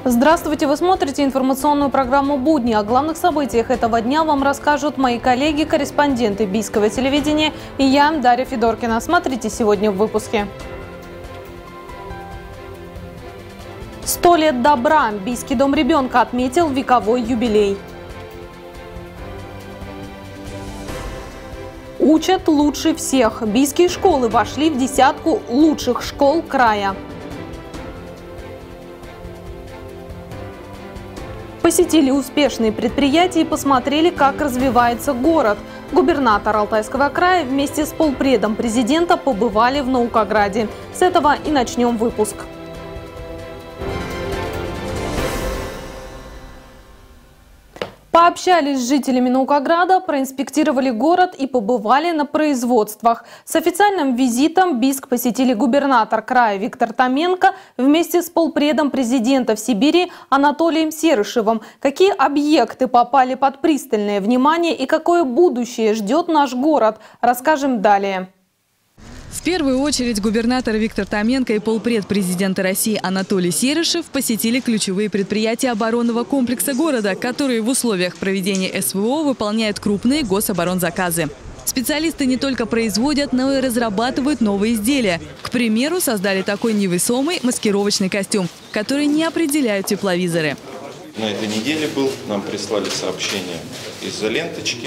Здравствуйте! Вы смотрите информационную программу «Будни». О главных событиях этого дня вам расскажут мои коллеги, корреспонденты Бийского телевидения и я, Дарья Федоркина. Смотрите сегодня в выпуске. 100 лет добра. Бийский дом ребенка отметил вековой юбилей. Учат лучше всех. Бийские школы вошли в десятку лучших школ края. Посетили успешные предприятия и посмотрели, как развивается город. Губернатор Алтайского края вместе с полпредом президента побывали в Наукограде. С этого и начнем выпуск. Пообщались с жителями Наукограда, проинспектировали город и побывали на производствах. С официальным визитом Бийск посетили губернатор края Виктор Томенко вместе с полпредом президента в Сибири Анатолием Серышевым. Какие объекты попали под пристальное внимание и какое будущее ждет наш город, расскажем далее. В первую очередь губернатор Виктор Томенко и полпред президента России Анатолий Серышев посетили ключевые предприятия оборонного комплекса города, которые в условиях проведения СВО выполняют крупные гособоронзаказы. Специалисты не только производят, но и разрабатывают новые изделия. К примеру, создали такой невесомый маскировочный костюм, который не определяют тепловизоры. На этой неделе нам прислали сообщение из-за ленточки.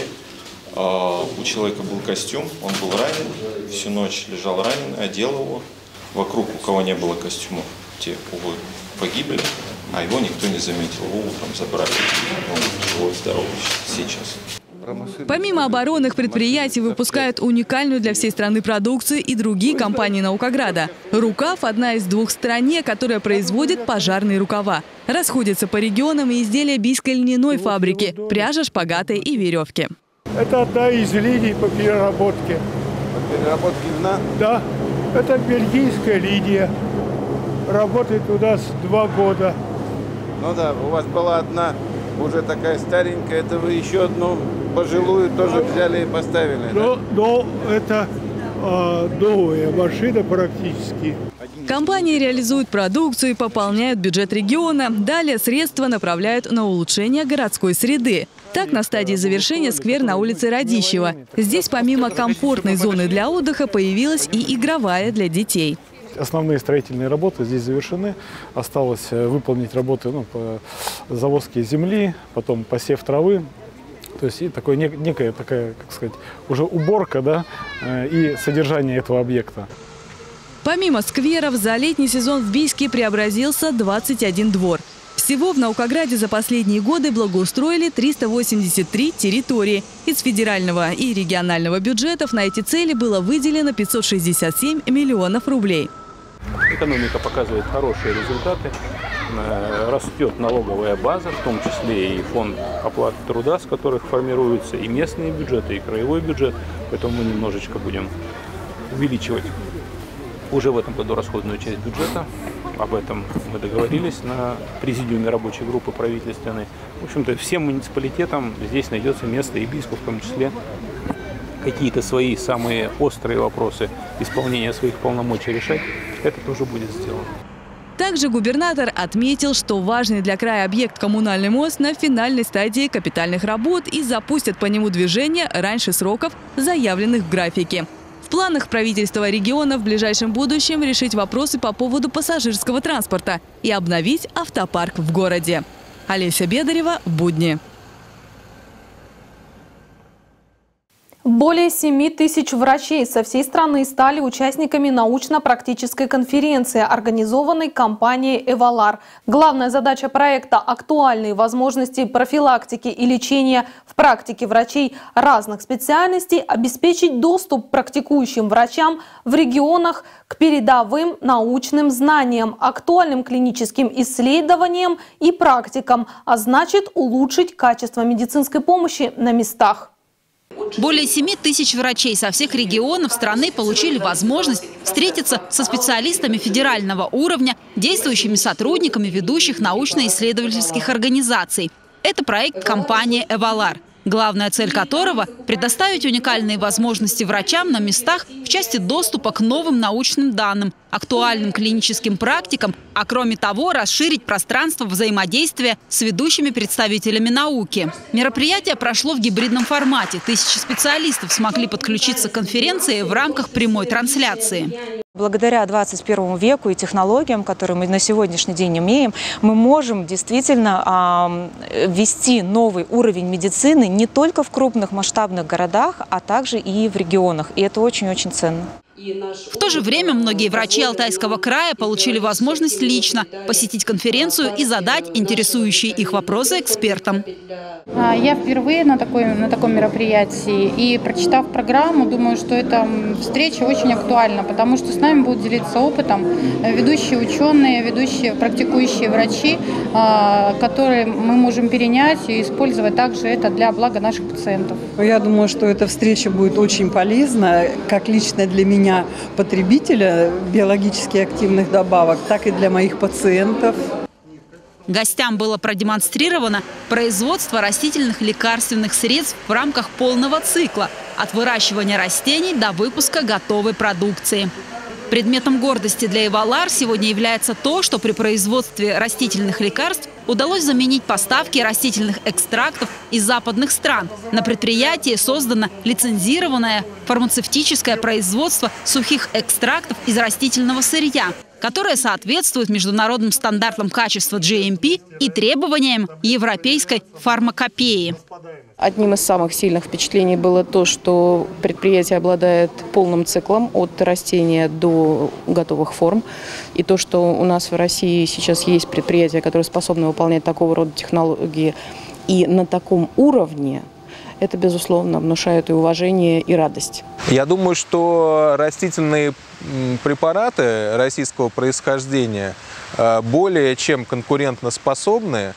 У человека был костюм, он был ранен, всю ночь лежал раненый, одел его. Вокруг, у кого не было костюмов, те, увы, погибли, а его никто не заметил. Его утром забрали. Он живой, здоровый сейчас. Помимо оборонных предприятий выпускают уникальную для всей страны продукцию и другие компании Наукограда. «Рукав» – одна из двух в стране, которая производит пожарные рукава. Расходятся по регионам и изделия бийской льняной фабрики – пряжа, шпагаты и веревки. Это одна из линий по переработке. По переработке льна? Да, это бельгийская линия. Работает у нас 2 года. Ну да, у вас была одна уже такая старенькая, это вы еще одну пожилую тоже взяли и поставили. Но это новая машина практически. Компании реализуют продукцию и пополняют бюджет региона. Далее средства направляют на улучшение городской среды. Так, на стадии завершения сквер на улице Радищева. Здесь помимо комфортной зоны для отдыха появилась и игровая для детей. Основные строительные работы здесь завершены. Осталось выполнить работы по завозке земли, потом посев травы. То есть и некая такая, как сказать, уже уборка, да, и содержание этого объекта. Помимо скверов, за летний сезон в Бийске преобразился 21 двор. Всего в Наукограде за последние годы благоустроили 383 территории. Из федерального и регионального бюджетов на эти цели было выделено 567 миллионов рублей. Экономика показывает хорошие результаты. Растет налоговая база, в том числе и фонд оплаты труда, с которых формируются и местные бюджеты, и краевой бюджет. Поэтому мы немножечко будем увеличивать уже в этом году расходную часть бюджета. Об этом мы договорились на президиуме рабочей группы правительственной. В общем-то, всем муниципалитетам здесь найдется место, и Бийску в том числе, какие-то свои самые острые вопросы исполнения своих полномочий решать, это тоже будет сделано. Также губернатор отметил, что важный для края объект коммунальный мост на финальной стадии капитальных работ и запустят по нему движение раньше сроков, заявленных в графике. В планах правительства региона в ближайшем будущем решить вопросы по поводу пассажирского транспорта и обновить автопарк в городе. Олеся Бедарева, «Будни». Более 7 тысяч врачей со всей страны стали участниками научно-практической конференции, организованной компанией «Эвалар». Главная задача проекта – актуальные возможности профилактики и лечения в практике врачей разных специальностей, обеспечить доступ практикующим врачам в регионах к передовым научным знаниям, актуальным клиническим исследованиям и практикам, а значит улучшить качество медицинской помощи на местах. Более 7 тысяч врачей со всех регионов страны получили возможность встретиться со специалистами федерального уровня, действующими сотрудниками ведущих научно-исследовательских организаций. Это проект компании «Эвалар». главная цель которого – предоставить уникальные возможности врачам на местах в части доступа к новым научным данным, актуальным клиническим практикам, а кроме того расширить пространство взаимодействия с ведущими представителями науки. Мероприятие прошло в гибридном формате. Тысячи специалистов смогли подключиться к конференции в рамках прямой трансляции. Благодаря 21 веку и технологиям, которые мы на сегодняшний день имеем, мы можем действительно ввести новый уровень медицины не только в крупных масштабных городах, а также и в регионах. И это очень-очень ценно. В то же время многие врачи Алтайского края получили возможность лично посетить конференцию и задать интересующие их вопросы экспертам. Я впервые на таком мероприятии и, прочитав программу, думаю, что эта встреча очень актуальна, потому что с нами будут делиться опытом ведущие ученые, ведущие практикующие врачи, которые мы можем перенять и использовать также это для блага наших пациентов. Я думаю, что эта встреча будет очень полезна, как лично для меня, потребителя биологически активных добавок, так и для моих пациентов. Гостям было продемонстрировано производство растительных лекарственных средств в рамках полного цикла – от выращивания растений до выпуска готовой продукции. Предметом гордости для Эвалар сегодня является то, что при производстве растительных лекарств удалось заменить поставки растительных экстрактов из западных стран. На предприятии создано лицензированное фармацевтическое производство сухих экстрактов из растительного сырья, которое соответствует международным стандартам качества GMP и требованиям европейской фармакопеи. Одним из самых сильных впечатлений было то, что предприятие обладает полным циклом от растения до готовых форм. И то, что у нас в России сейчас есть предприятия, которые способны выполнять такого рода технологии и на таком уровне, это, безусловно, внушает и уважение, и радость. Я думаю, что растительные препараты российского происхождения более чем конкурентоспособны.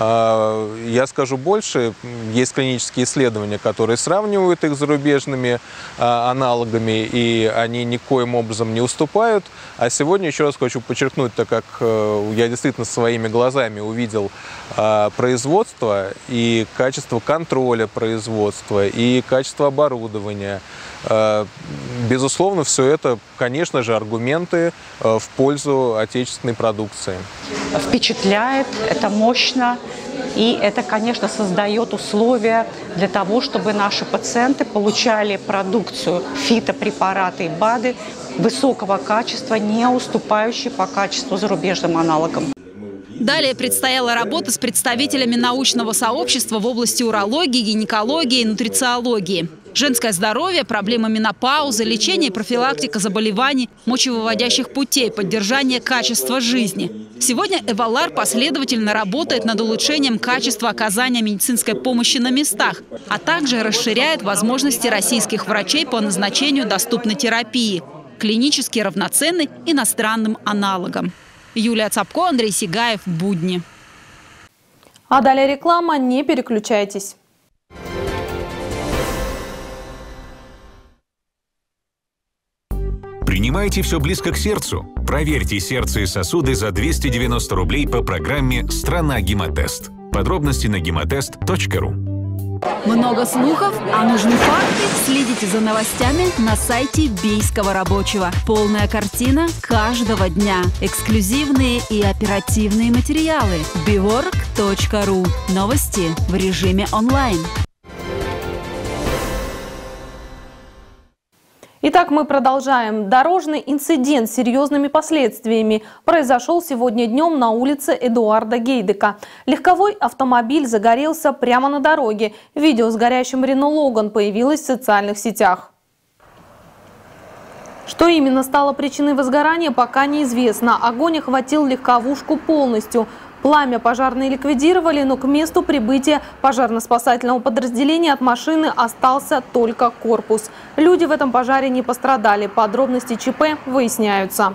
Я скажу больше, есть клинические исследования, которые сравнивают их с зарубежными аналогами, и они никоим образом не уступают. А сегодня еще раз хочу подчеркнуть, так как я действительно своими глазами увидел производство и качество контроля производства, и качество оборудования. Безусловно, все это, конечно же, аргументы в пользу отечественной продукции. Впечатляет, это мощно, и это, конечно, создает условия для того, чтобы наши пациенты получали продукцию, фитопрепараты и БАДы высокого качества, не уступающие по качеству зарубежным аналогам. Далее предстояла работа с представителями научного сообщества в области урологии, гинекологии и нутрициологии. Женское здоровье, проблемы менопаузы, лечение и профилактика заболеваний мочевыводящих путей, поддержание качества жизни. Сегодня Эвалар последовательно работает над улучшением качества оказания медицинской помощи на местах, а также расширяет возможности российских врачей по назначению доступной терапии, клинически равноценной иностранным аналогам. Юлия Цапко, Андрей Сигаев, «Будни». А далее реклама, не переключайтесь. Принимайте все близко к сердцу. Проверьте сердце и сосуды за 290 рублей по программе «Страна Гемотест». Подробности на гемотест.ру. Много слухов, а нужны факты? Следите за новостями на сайте Бийского рабочего. Полная картина каждого дня. Эксклюзивные и оперативные материалы. biwork.ru. Новости в режиме онлайн. Итак, мы продолжаем. Дорожный инцидент с серьезными последствиями произошел сегодня днем на улице Эдуарда Гейдека. Легковой автомобиль загорелся прямо на дороге. Видео с горящим Рено Логан появилось в социальных сетях. Что именно стало причиной возгорания, пока неизвестно. Огонь охватил легковушку полностью. Пламя пожарные ликвидировали, но к месту прибытия пожарно-спасательного подразделения от машины остался только корпус. Люди в этом пожаре не пострадали. Подробности ЧП выясняются.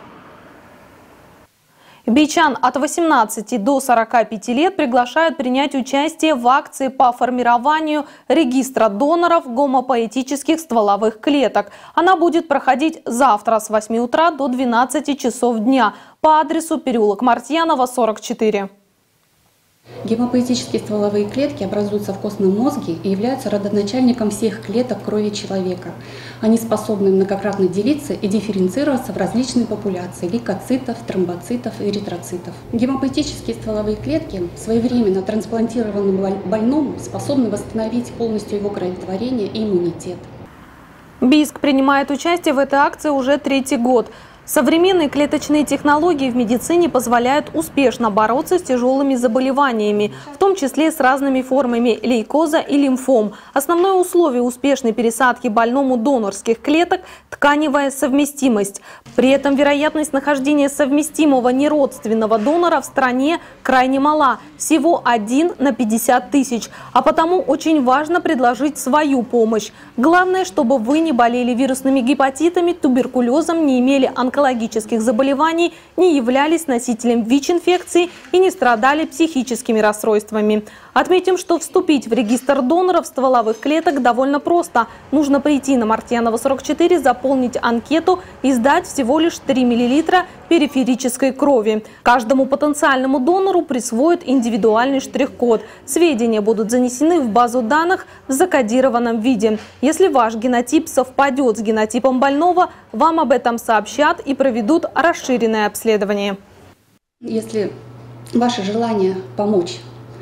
Бийчан от 18 до 45 лет приглашают принять участие в акции по формированию регистра доноров гомопоэтических стволовых клеток. Она будет проходить завтра с 8 утра до 12 часов дня по адресу переулок Мартьянова, 44. Гемопоэтические стволовые клетки образуются в костном мозге и являются родоначальником всех клеток крови человека. Они способны многократно делиться и дифференцироваться в различные популяции лейкоцитов, тромбоцитов и эритроцитов. Гемопоэтические стволовые клетки своевременно трансплантированному больному способны восстановить полностью его кроветворение и иммунитет. Бийск принимает участие в этой акции уже 3-й год. Современные клеточные технологии в медицине позволяют успешно бороться с тяжелыми заболеваниями, в том числе с разными формами лейкоза и лимфом. Основное условие успешной пересадки больному донорских клеток – тканевая совместимость. При этом вероятность нахождения совместимого неродственного донора в стране крайне мала – всего 1 на 50 тысяч. А потому очень важно предложить свою помощь. Главное, чтобы вы не болели вирусными гепатитами, туберкулезом, не имели онкологических заболеваний, не являлись носителем ВИЧ-инфекции и не страдали психическими расстройствами. Отметим, что вступить в регистр доноров стволовых клеток довольно просто. Нужно прийти на Мартьянова 44, заполнить анкету и сдать всего лишь 3 мл периферической крови. Каждому потенциальному донору присвоят индивидуальный штрих-код. Сведения будут занесены в базу данных в закодированном виде. Если ваш генотип совпадет с генотипом больного, вам об этом сообщат и проведут расширенное обследование. Если ваше желание помочь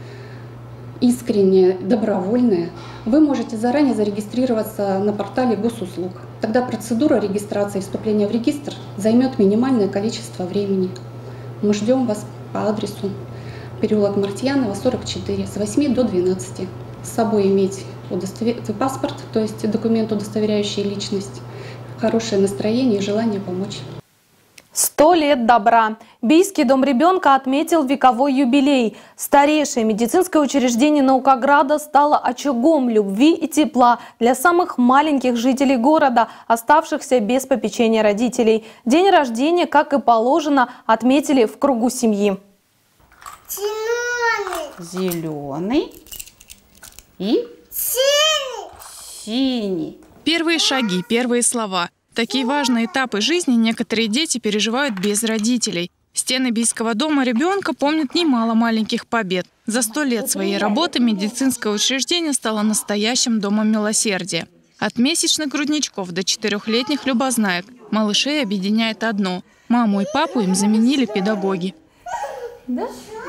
искреннее, добровольное, вы можете заранее зарегистрироваться на портале госуслуг. Тогда процедура регистрации и вступления в регистр займет минимальное количество времени. Мы ждем вас по адресу переулок Мартьянова, 44, с 8 до 12. С собой иметь паспорт, то есть документ, удостоверяющий личность, хорошее настроение и желание помочь. 100 лет добра. Бийский дом ребенка отметил вековой юбилей. Старейшее медицинское учреждение Наукограда стало очагом любви и тепла для самых маленьких жителей города, оставшихся без попечения родителей. День рождения, как и положено, отметили в кругу семьи. Зеленый и синий. Первые шаги, первые слова. Такие важные этапы жизни некоторые дети переживают без родителей. Стены Бийского дома ребенка помнят немало маленьких побед. За 100 лет своей работы медицинское учреждение стало настоящим домом милосердия. От месячных грудничков до 4-летних любознаек малышей объединяет одно – маму и папу им заменили педагоги. Да?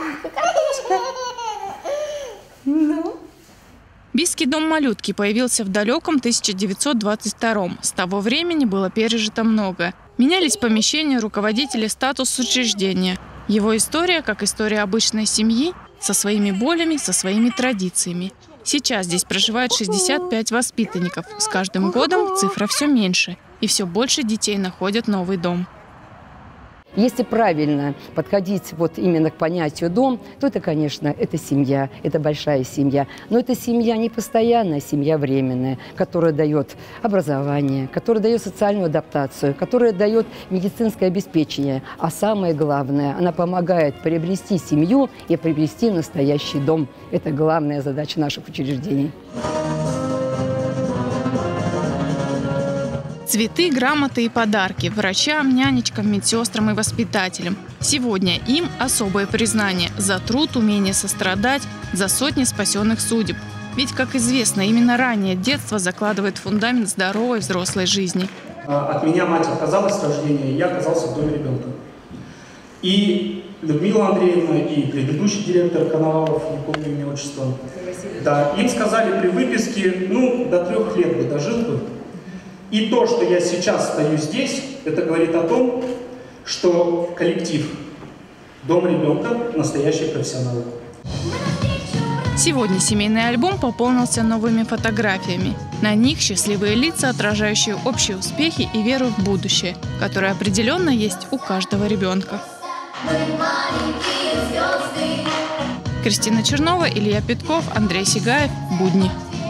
Ну? Бийский дом малютки появился в далеком 1922-м. С того времени было пережито многое. Менялись помещения, руководители, статус учреждения. Его история, как история обычной семьи, со своими болями, со своими традициями. Сейчас здесь проживает 65 воспитанников. С каждым годом цифра все меньше, и все больше детей находят новый дом. Если правильно подходить вот именно к понятию «дом», то это, конечно, это семья, это большая семья. Но это семья не постоянная, семья временная, которая дает образование, которая дает социальную адаптацию, которая дает медицинское обеспечение. А самое главное, она помогает приобрести семью и приобрести настоящий дом. Это главная задача наших учреждений. Цветы, грамоты и подарки врачам, нянечкам, медсестрам и воспитателям. Сегодня им особое признание за труд, умение сострадать, за сотни спасенных судеб. Ведь, как известно, именно раннее детство закладывает фундамент здоровой взрослой жизни. От меня мать отказалась с рождения, и я оказался в доме ребенка. И Людмила Андреевна, и предыдущий директор Коновалов, не помню имя, отчество, да, им сказали при выписке, до 3 лет бы дожил бы. И то, что я сейчас стою здесь, это говорит о том, что коллектив Дом ребенка – настоящие профессионалы. Сегодня семейный альбом пополнился новыми фотографиями. На них счастливые лица, отражающие общие успехи и веру в будущее, которая определенно есть у каждого ребенка. Кристина Чернова, Илья Петков, Андрей Сигаев. Будни.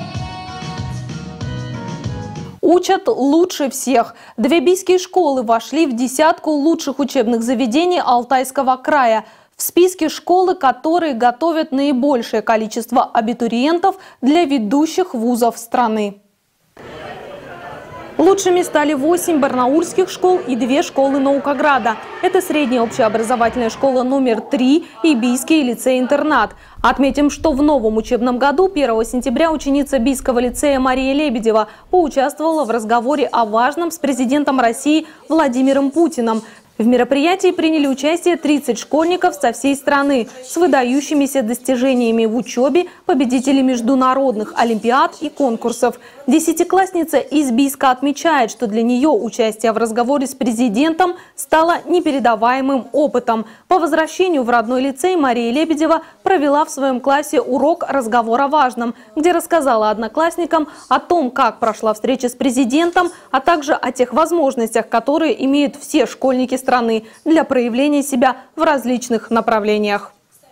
Учат лучше всех. 2 бийские школы вошли в десятку лучших учебных заведений Алтайского края. В списке школы, которые готовят наибольшее количество абитуриентов для ведущих вузов страны. Лучшими стали 8 барнаульских школ и 2 школы Наукограда. Это средняя общеобразовательная школа номер 3 и Бийский лицей-интернат. Отметим, что в новом учебном году 1 сентября ученица Бийского лицея Мария Лебедева поучаствовала в разговоре о важном с президентом России Владимиром Путиным. В мероприятии приняли участие 30 школьников со всей страны с выдающимися достижениями в учебе, победители международных олимпиад и конкурсов. Десятиклассница из Бийска отмечает, что для нее участие в разговоре с президентом стало непередаваемым опытом. По возвращению в родной лицей Мария Лебедева провела в своем классе урок «Разговор о важном», где рассказала одноклассникам о том, как прошла встреча с президентом, а также о тех возможностях, которые имеют все школьники страны для проявления себя в различных направлениях.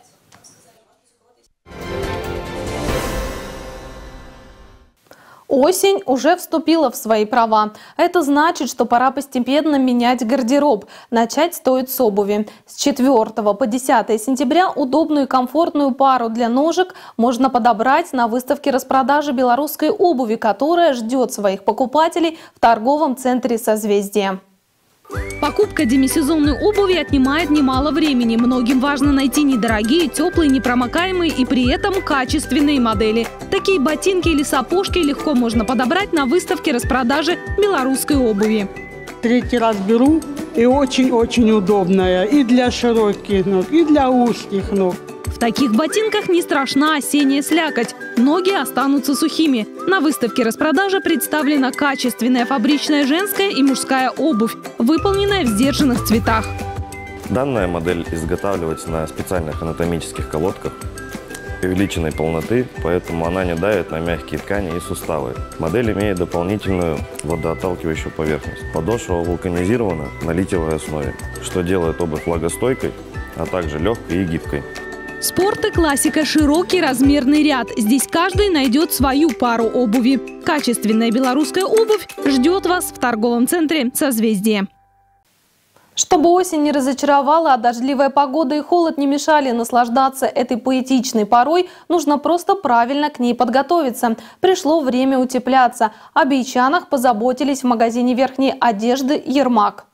Осень уже вступила в свои права. Это значит, что пора постепенно менять гардероб. Начать стоит с обуви. С 4 по 10 сентября удобную и комфортную пару для ножек можно подобрать на выставке распродажи белорусской обуви, которая ждет своих покупателей в торговом центре «Созвездие». Покупка демисезонной обуви отнимает немало времени. Многим важно найти недорогие, теплые, непромокаемые и при этом качественные модели. Такие ботинки или сапожки легко можно подобрать на выставке распродажи белорусской обуви. 3-й раз беру, и очень-очень удобная и для широких ног, и для узких ног. В таких ботинках не страшна осенняя слякоть. Ноги останутся сухими. На выставке распродажи представлена качественная фабричная женская и мужская обувь, выполненная в сдержанных цветах. Данная модель изготавливается на специальных анатомических колодках увеличенной полноты, поэтому она не давит на мягкие ткани и суставы. Модель имеет дополнительную водоотталкивающую поверхность. Подошва вулканизирована на литиевой основе, что делает обувь влагостойкой, а также легкой и гибкой. Спорт и классика – широкий размерный ряд. Здесь каждый найдет свою пару обуви. Качественная белорусская обувь ждет вас в торговом центре «Созвездие». Чтобы осень не разочаровала, а дождливая погода и холод не мешали наслаждаться этой поэтичной порой, нужно просто правильно к ней подготовиться. Пришло время утепляться. О бийчанах позаботились в магазине верхней одежды «Ермак».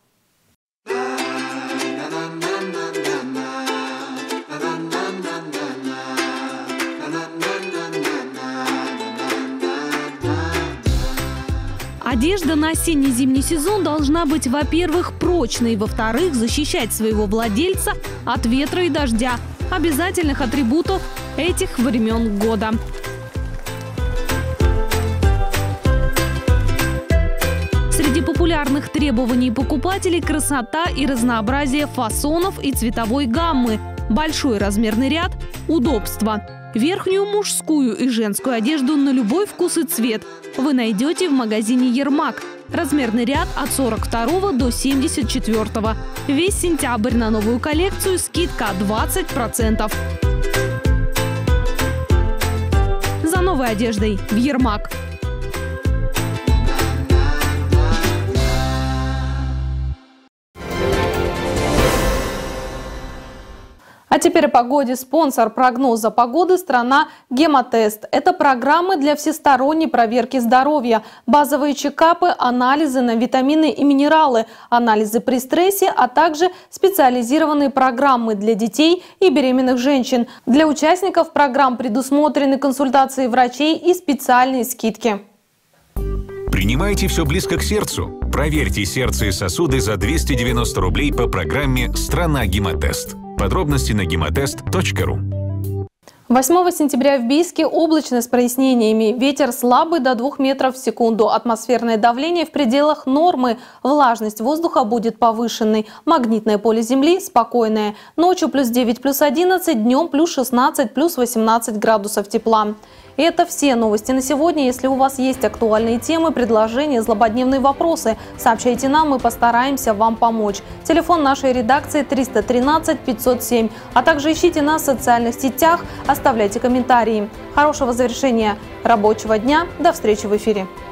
Одежда на осенне-зимний сезон должна быть, во-первых, прочной, во-вторых, защищать своего владельца от ветра и дождя. Обязательных атрибутов этих времен года. Среди популярных требований покупателей – красота и разнообразие фасонов и цветовой гаммы, большой размерный ряд, удобство. Верхнюю мужскую и женскую одежду на любой вкус и цвет вы найдете в магазине «Ермак». Размерный ряд от 42 до 74. Весь сентябрь на новую коллекцию скидка 20%. За новой одеждой в «Ермак». А теперь о погоде. Спонсор прогноза погоды – страна «Гемотест». Это программы для всесторонней проверки здоровья, базовые чекапы, анализы на витамины и минералы, анализы при стрессе, а также специализированные программы для детей и беременных женщин. Для участников программ предусмотрены консультации врачей и специальные скидки. Принимайте все близко к сердцу. Проверьте сердце и сосуды за 290 рублей по программе «Страна Гемотест». Подробности на гемотест.ру. 8 сентября в Бийске облачно с прояснениями. Ветер слабый до 2 метров в секунду. Атмосферное давление в пределах нормы. Влажность воздуха будет повышенной. Магнитное поле Земли спокойное. Ночью +9, +11, днем +16, +18 градусов тепла. И это все новости на сегодня. Если у вас есть актуальные темы, предложения, злободневные вопросы, сообщайте нам, мы постараемся вам помочь. Телефон нашей редакции 313 507. А также ищите нас в социальных сетях, оставляйте комментарии. Хорошего завершения рабочего дня. До встречи в эфире.